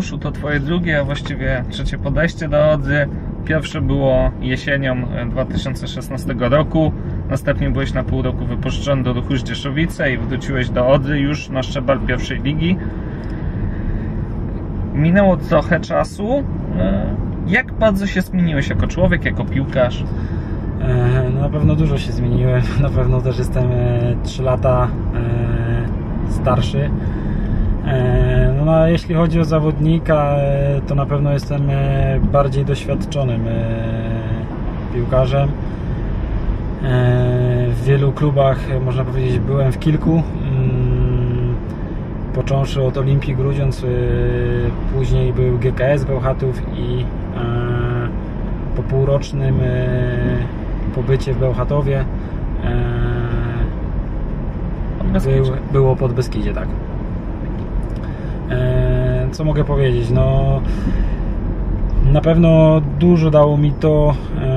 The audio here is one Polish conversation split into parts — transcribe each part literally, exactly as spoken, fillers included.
Mateuszu, to twoje drugie, a właściwie trzecie podejście do Odry. Pierwsze było jesienią dwa tysiące szesnastego roku. Następnie byłeś na pół roku wypuszczony do Ruchu Zdzieszowice i wróciłeś do Odry już na szczebel pierwszej ligi. Minęło trochę czasu. Jak bardzo się zmieniłeś jako człowiek, jako piłkarz? No na pewno dużo się zmieniłem. Na pewno też jestem trzy lata starszy. No, no, jeśli chodzi o zawodnika, to na pewno jestem bardziej doświadczonym piłkarzem. W wielu klubach, można powiedzieć, byłem w kilku. Począwszy od Olimpii Grudziądz, później był G K S Bełchatów i po półrocznym pobycie w Bełchatowie był, było pod Beskidzie, tak. Co mogę powiedzieć? No, na pewno dużo dało mi to,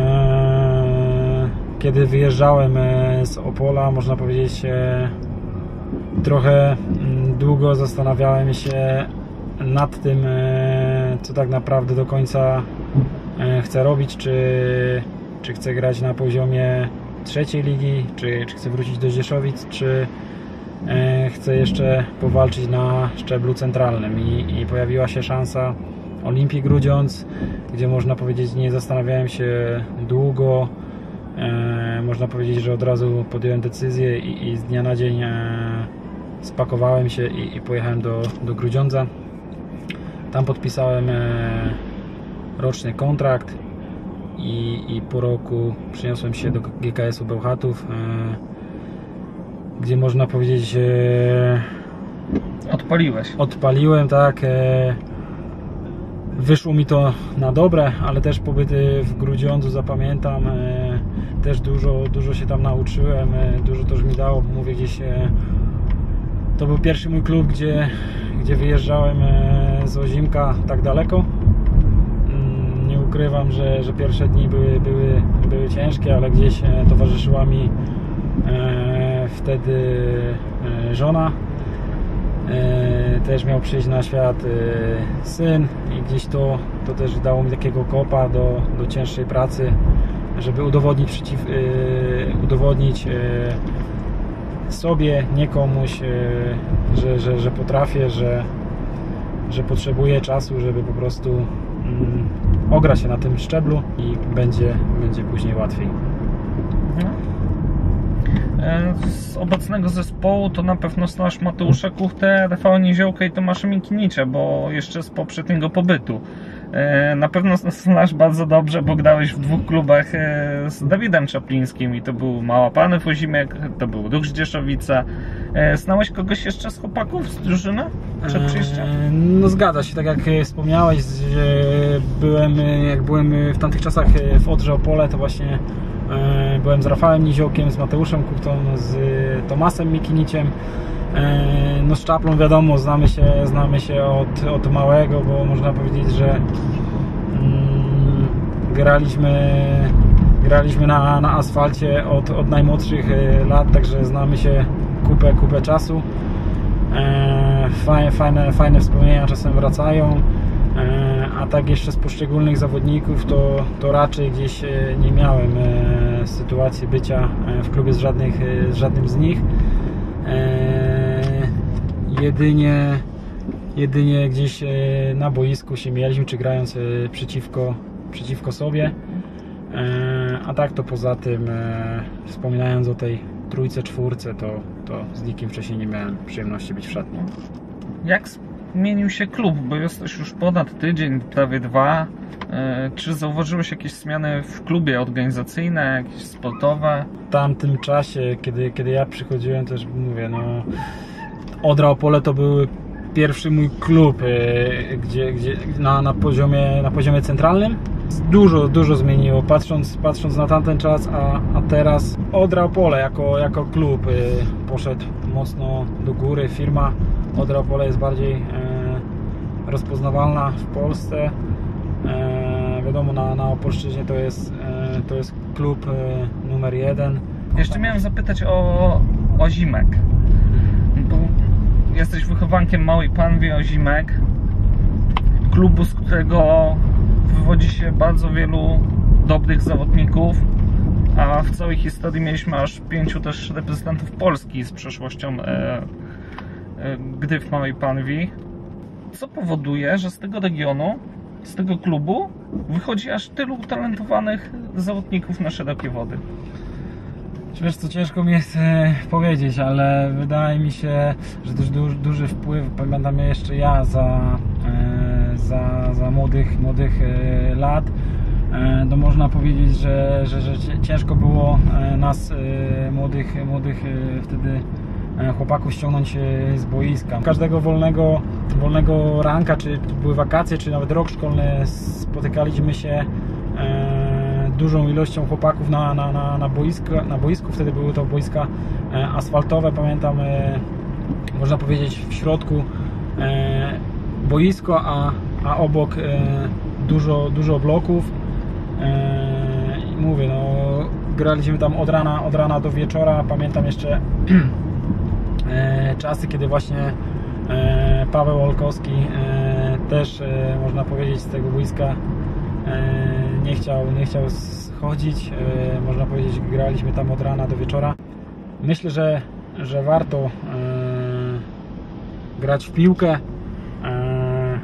kiedy wyjeżdżałem z Opola. Można powiedzieć, trochę długo zastanawiałem się nad tym, co tak naprawdę do końca chcę robić, czy, czy chcę grać na poziomie trzeciej ligi, czy, czy chcę wrócić do Zdzieszowic, czy chcę jeszcze powalczyć na szczeblu centralnym. I, i pojawiła się szansa Olimpii Grudziądz, gdzie można powiedzieć, nie zastanawiałem się długo. E, można powiedzieć, że od razu podjąłem decyzję i, i z dnia na dzień e, spakowałem się i, i pojechałem do, do Grudziądza. Tam podpisałem e, roczny kontrakt i, i po roku przeniosłem się do G K S-u Bełchatów, e, gdzie można powiedzieć, e, odpaliłeś. Odpaliłem, tak. E, wyszło mi to na dobre, ale też pobyty w Grudziądzu zapamiętam. E, też dużo, dużo się tam nauczyłem, e, dużo też mi dało. Mówię, gdzieś e, to był pierwszy mój klub, gdzie, gdzie wyjeżdżałem e, z Ozimka tak daleko. Mm, nie ukrywam, że, że pierwsze dni były, były, były ciężkie, ale gdzieś e, towarzyszyła mi e, wtedy e, żona. E, też miał przyjść na świat e, syn i gdzieś to, to też dało mi takiego kopa do, do cięższej pracy, żeby udowodnić, przeciw, e, udowodnić e, sobie, nie komuś, e, że, że, że potrafię, że, że potrzebuję czasu, żeby po prostu mm, ograć się na tym szczeblu i będzie, będzie później łatwiej. Z obecnego zespołu to na pewno znasz Mateusza Kuchtę, Rafała Niziołka i Tomasza Mikinicza, bo jeszcze z poprzedniego pobytu. Na pewno znasz bardzo dobrze, bo grałeś w dwóch klubach z Dawidem Czaplińskim i to był Małapanew Ozimek, to był Ruch Zdzieszowice. Znałeś kogoś jeszcze z chłopaków z drużyny przed przyjściem? No zgadza się, tak jak wspomniałeś, byłem, jak byłem w tamtych czasach w Odrze Opole, to właśnie byłem z Rafałem Niziołkiem, z Mateuszem Kuchtą, z Tomasem Mikiniciem. No z Czaplą wiadomo, znamy się, znamy się od, od małego, bo można powiedzieć, że mm, graliśmy, graliśmy na, na asfalcie od, od najmłodszych lat, także znamy się kupę, kupę czasu. Fajne, fajne, fajne wspomnienia czasem wracają. A tak jeszcze z poszczególnych zawodników to, to raczej gdzieś nie miałem sytuacji bycia w klubie z, żadnych, z żadnym z nich. Jedynie, jedynie gdzieś na boisku się mijaliśmy, czy grając przeciwko, przeciwko sobie. A tak to poza tym, wspominając o tej trójce, czwórce, to, to z nikim wcześniej nie miałem przyjemności być w szatni. Jak zmienił się klub, bo jesteś już ponad tydzień, prawie dwa. Czy zauważyłeś jakieś zmiany w klubie organizacyjne, jakieś sportowe? W tamtym czasie, kiedy, kiedy ja przychodziłem, też mówię, no Odra Opole to był pierwszy mój klub, gdzie, gdzie na, na, poziomie, na poziomie centralnym. Dużo, dużo zmieniło, patrząc, patrząc na tamten czas, a, a teraz Odra Opole jako, jako klub poszedł mocno do góry. Firma Odra Opole jest bardziej e, rozpoznawalna w Polsce. E, wiadomo, na, na Opolszczyźnie to jest, e, to jest klub e, numer jeden. Jeszcze miałem zapytać o Ozimek. Bo jesteś wychowankiem Małej Panwy Ozimek. klubu, z którego wywodzi się bardzo wielu dobrych zawodników, a w całej historii mieliśmy aż pięciu też reprezentantów Polski z przeszłością e, e, gry w Małej Panwi, co powoduje, że z tego regionu, z tego klubu wychodzi aż tylu utalentowanych zawodników na szerokie wody. Wiesz co, ciężko mi jest e, powiedzieć, ale wydaje mi się, że też duży, duży wpływ, pamiętam jeszcze ja za, e, za, za młodych, młodych e, lat, e, to można powiedzieć, że, że, że ciężko było e, nas e, młodych, młodych e, wtedy e, chłopaków ściągnąć e, z boiska. Każdego wolnego, wolnego ranka, czy były wakacje, czy nawet rok szkolny, spotykaliśmy się e, dużą ilością chłopaków na, na, na, na, boisko, na boisku. Wtedy były to boiska e, asfaltowe, pamiętam, e, można powiedzieć w środku e, boisko, a, a obok e, dużo, dużo bloków. E, i mówię, no, graliśmy tam od rana, od rana do wieczora. Pamiętam jeszcze e, czasy, kiedy właśnie e, Paweł Olkowski e, też, e, można powiedzieć, z tego boiska nie chciał, nie chciał schodzić. Można powiedzieć, graliśmy tam od rana do wieczora. Myślę, że, że warto e, grać w piłkę. E,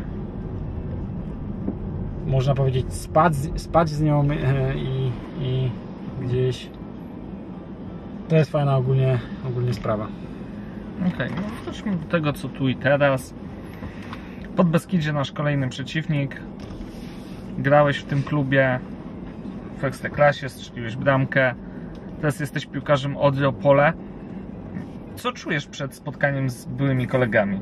można powiedzieć, spać, spać z nią e, i, i gdzieś to jest fajna ogólnie, ogólnie sprawa. Okej, okay, no wróćmy do tego, co tu i teraz. Podbeskidzie nasz kolejny przeciwnik. Grałeś w tym klubie w Ekstraklasie, strzeliłeś bramkę. Teraz jesteś piłkarzem Odry Opole. Co czujesz przed spotkaniem z byłymi kolegami?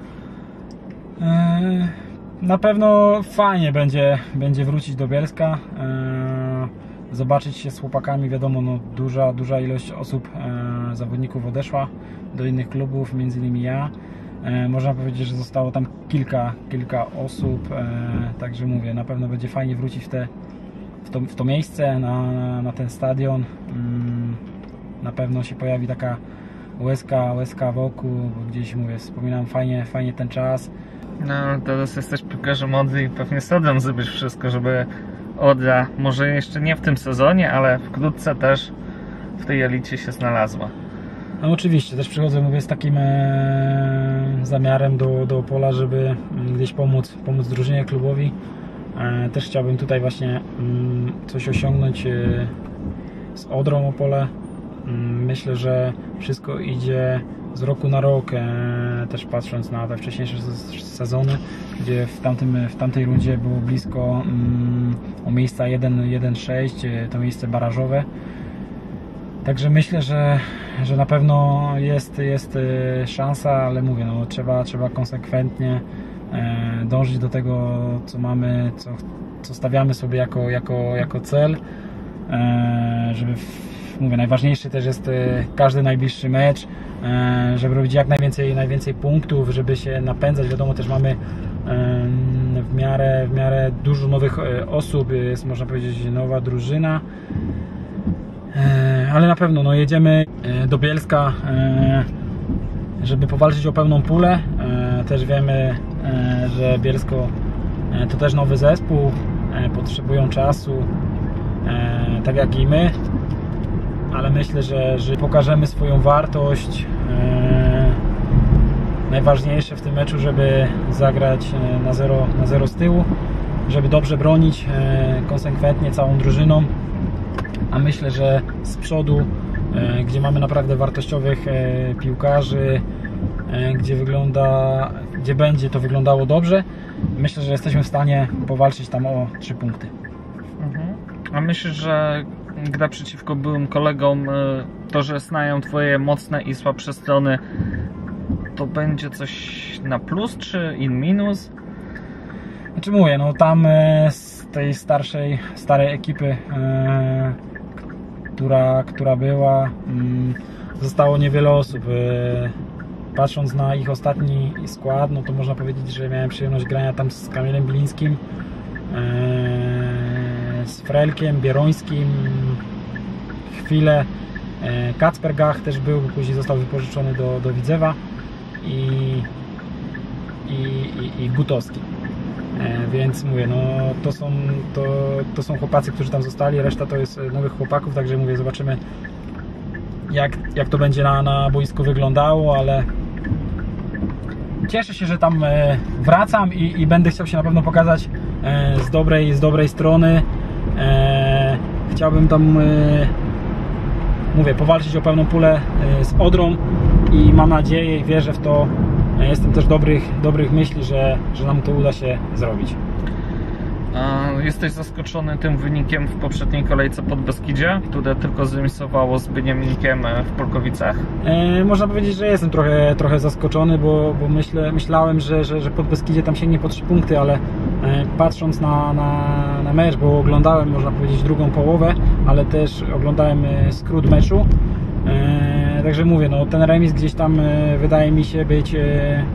Na pewno fajnie będzie, będzie wrócić do Bielska, zobaczyć się z chłopakami. Wiadomo, no, duża, duża ilość osób, zawodników odeszła do innych klubów, między innymi ja. Można powiedzieć, że zostało tam kilka, kilka osób, także mówię, na pewno będzie fajnie wrócić w, te, w, to, w to miejsce, na, na ten stadion. Na pewno się pojawi taka łezka, łezka wokół, bo gdzieś, mówię, wspominam fajnie, fajnie ten czas. No, teraz jesteś piłkarzem Odry i pewnie z Odrą zrobisz wszystko, żeby Odra, może jeszcze nie w tym sezonie, ale wkrótce też w tej elicie się znalazła. No oczywiście, też przychodzę, mówię, z takim e, zamiarem do, do Opola, żeby gdzieś pomóc, pomóc drużynie, klubowi. E, też chciałbym tutaj właśnie m, coś osiągnąć e, z Odrą Opole. Mm, myślę, że wszystko idzie z roku na rok, e, też patrząc na te wcześniejsze sezony, gdzie w, tamtym, w tamtej rundzie było blisko mm, o miejsca jeden jeden sześć, to miejsce barażowe. Także myślę, że, że na pewno jest, jest szansa, ale mówię, no, trzeba, trzeba konsekwentnie e, dążyć do tego, co mamy, co, co stawiamy sobie jako, jako, jako cel, e, żeby, w, mówię, najważniejszy też jest każdy najbliższy mecz, e, żeby robić jak najwięcej, najwięcej punktów, żeby się napędzać. Wiadomo, też mamy e, w miarę, w miarę dużo nowych osób, jest, można powiedzieć, nowa drużyna. Ale na pewno, no, jedziemy do Bielska, żeby powalczyć o pełną pulę. Też wiemy, że Bielsko to też nowy zespół, potrzebują czasu, tak jak i my, ale myślę, że, że pokażemy swoją wartość. Najważniejsze w tym meczu, żeby zagrać na zero, na zero z tyłu, żeby dobrze bronić konsekwentnie całą drużyną. A myślę, że z przodu, e, gdzie mamy naprawdę wartościowych e, piłkarzy, e, gdzie wygląda, gdzie będzie to wyglądało dobrze, myślę, że jesteśmy w stanie powalczyć tam o trzy punkty. Mhm. A myślisz, że gra przeciwko byłym kolegom, e, to, że znają twoje mocne i słabsze strony, to będzie coś na plus czy in minus? Znaczy mówię, no tam e, z tej starszej, starej ekipy, e, która, która była, zostało niewiele osób. Patrząc na ich ostatni skład, no to można powiedzieć, że miałem przyjemność grania tam z Kamilem Bilińskim, z Frelkiem, Bierońskim, chwilę. Kacper Gach też był, później został wypożyczony do, do Widzewa i, i, i, i Butowski. Więc mówię, no to są, to, to są chłopacy, którzy tam zostali, reszta to jest nowych chłopaków, także mówię, zobaczymy jak, jak to będzie na, na boisku wyglądało, ale cieszę się, że tam wracam i, i będę chciał się na pewno pokazać z dobrej, z dobrej strony. Chciałbym tam, mówię, powalczyć o pełną pulę z Odrą i mam nadzieję i wierzę w to. Jestem też dobrych, dobrych myśli, że, że nam to uda się zrobić. A jesteś zaskoczony tym wynikiem w poprzedniej kolejce Podbeskidzie, które tylko zremisowało z Beniaminkiem w Polkowicach? E, można powiedzieć, że jestem trochę, trochę zaskoczony, bo, bo myślę, myślałem, że, że, że Podbeskidzie tam sięgnie po trzy punkty, ale e, patrząc na, na, na mecz, bo oglądałem, można powiedzieć, drugą połowę, ale też oglądałem skrót meczu. E, także mówię, no ten remis gdzieś tam e, wydaje mi się być e,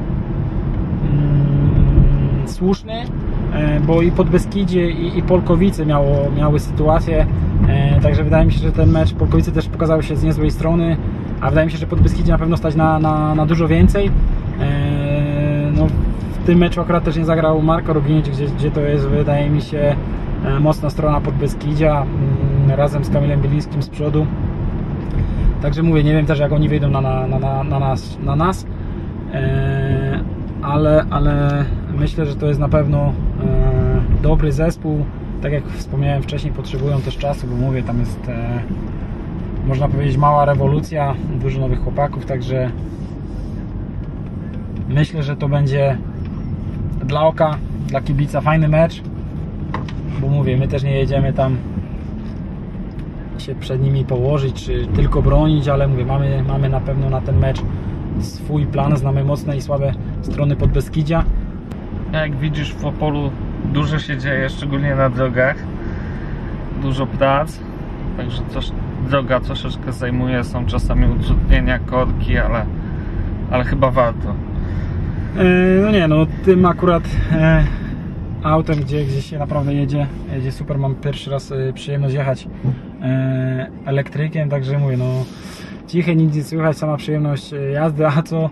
mm, słuszny, e, bo i Podbeskidzie i, i Polkowice miało, miały sytuację, e, także wydaje mi się, że ten mecz Polkowice też pokazały się z niezłej strony, a wydaje mi się, że Podbeskidzie na pewno stać na, na, na dużo więcej. E, no, w tym meczu akurat też nie zagrał Marko Roginić, gdzie, gdzie to jest, wydaje mi się, e, mocna strona Podbeskidzia, m, razem z Kamilem Bielińskim z przodu. Także mówię, nie wiem też, jak oni wyjdą na, na, na, na nas, na nas. E, ale, ale myślę, że to jest na pewno e, dobry zespół. Tak jak wspomniałem wcześniej, potrzebują też czasu, bo mówię, tam jest e, można powiedzieć mała rewolucja, dużo nowych chłopaków, także myślę, że to będzie dla oka, dla kibica fajny mecz, bo mówię, my też nie jedziemy tam się przed nimi położyć, czy tylko bronić, ale mówię, mamy, mamy na pewno na ten mecz swój plan, znamy mocne i słabe strony Podbeskidzia. Jak widzisz, w Opolu dużo się dzieje, szczególnie na drogach, dużo prac, także coś, droga troszeczkę zajmuje, są czasami utrudnienia, korki, ale, ale chyba warto. E, no nie, no tym akurat e, autem, gdzie, gdzie się naprawdę jedzie, jedzie super, mam pierwszy raz e, przyjemność jechać e, elektrykiem, także mówię, no ciche, nic nie słychać, sama przyjemność jazdy, a co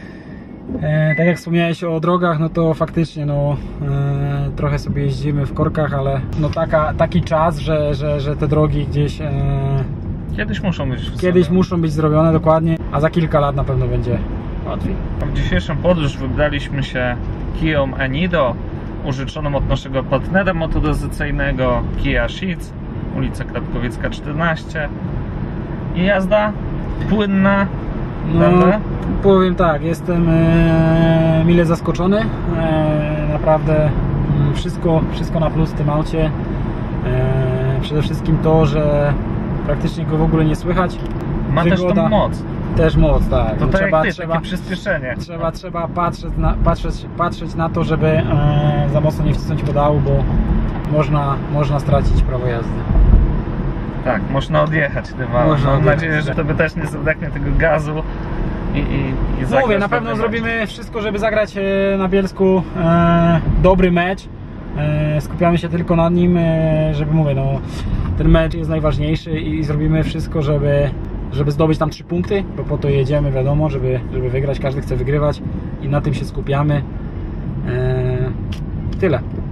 e, tak jak wspomniałeś o drogach, no to faktycznie no e, trochę sobie jeździmy w korkach, ale no taka, taki czas, że, że, że te drogi gdzieś e, kiedyś muszą być kiedyś zrobione. muszą być zrobione dokładnie, a za kilka lat na pewno będzie łatwiej. W dzisiejszą podróż wybraliśmy się Kią Enido, użyczoną od naszego partnera motoryzacyjnego Kia Ceeds, ulica Krapkowiecka czternaście. I jazda płynna. No, Prawda? powiem tak, jestem e, mile zaskoczony. E, naprawdę m, wszystko, wszystko na plus w tym aucie. E, przede wszystkim to, że praktycznie go w ogóle nie słychać. Ma Wygoda, też tą moc. Też moc, tak. To tak trzeba, jak ty, trzeba, takie przyspieszenie. trzeba, trzeba patrzeć, na, patrzeć, patrzeć na to, żeby e, za mocno nie wcisnąć pedału, bo można, można stracić prawo jazdy. Tak, można odjechać tym autem. Można Mam odjechać, nadzieję, że tak. tobie też nie zabraknie tego gazu i, i, i No zagrasz mówię, na pewno dobry zrobimy wszystko, żeby zagrać e, na Bielsku e, dobry mecz. E, skupiamy się tylko na nim, e, żeby mówię, no ten mecz jest najważniejszy i zrobimy wszystko, żeby, żeby zdobyć tam trzy punkty, bo po to jedziemy, wiadomo, żeby, żeby wygrać, każdy chce wygrywać i na tym się skupiamy. E, tyle.